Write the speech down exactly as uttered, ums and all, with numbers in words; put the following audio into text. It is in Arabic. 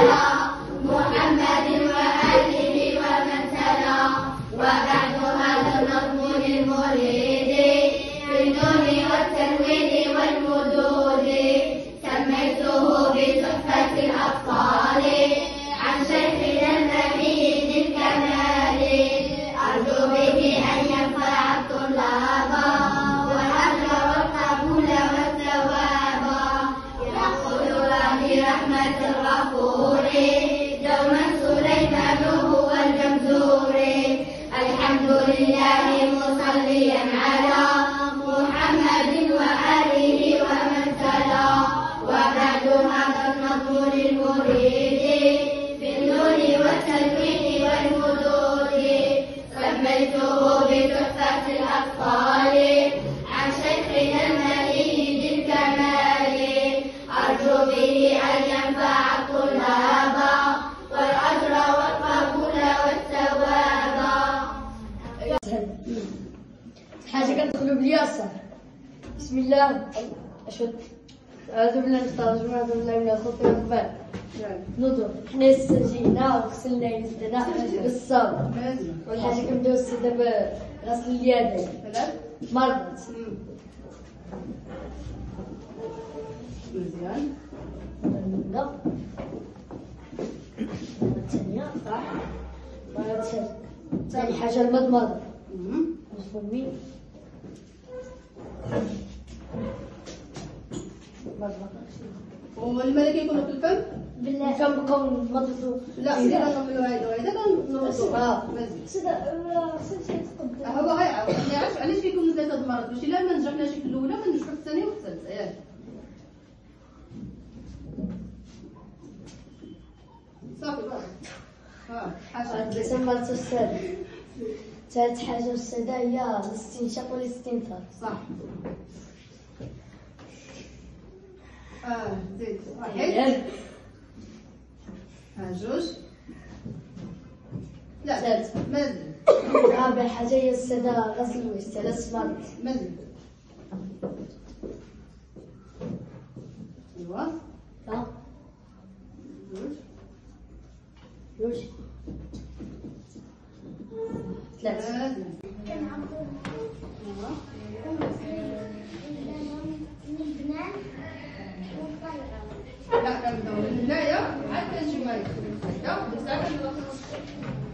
على محمد وآله ومن تلا. وبعد هذا النظم للمريد في النون والتنوين والمدود سميته بتحفة الأطفال عن شيخنا النبي ذي الكمال. أرجو به أن ينفع الطلاب والأجر والقبول والثواب. يقول ربي رحمة الغفور دوما سليمان هو الجمزور. الحمد لله مصليا على محمد وآله ومن تلا. وبعد هذا النظم للمريد في النون والتنوين والمدود سميته بتحفة الأطفال عن شيخنا المليء بالكمال. أرجو به أن ينفع الطلاب والأجر والقبول والثواب. حاجة كتدخلوا بالياسر. بسم الله أشهد أعوذ بالله من الشيطان الرجيم أعوذ بالله من الخوف والرهبان. نضر حنا استجينا وغسلنا يدنا بالصابون. والحاجة كنبداو السيدة بغسل اليدين. مرضت. مزيان. لا. الثانية صح. ثاني حاجة المضمضة. مفهومين؟ والملك يكونوا في الفم؟ بالله الفم بكون مضغوط. لا إذا كنعملوا هذا وهذا كنوضوا. اه مزيان. هو غيعاود علاش علاش فيكم ثلاثة د المرض باش إلا ما نجحناش في الأولى ما ننجحوا في الثانية وفي الثالثة ياك. صافي بقى. ها حاجة تسمى الأستاذ. ثالث حاجة أستاذة هي الاستنشاق والاستنثار. صح. اه زيد واحد. ها جوج. لا ثالث. مازال. رابع حاجة هي أستاذة غسل الوجه ثلاث مرات. مازال. ايوا. ها. جوج. جوج. ثلاثة. مازال. لا كنبداو من هنايا عاد كنجيو معاك. لا بزاف.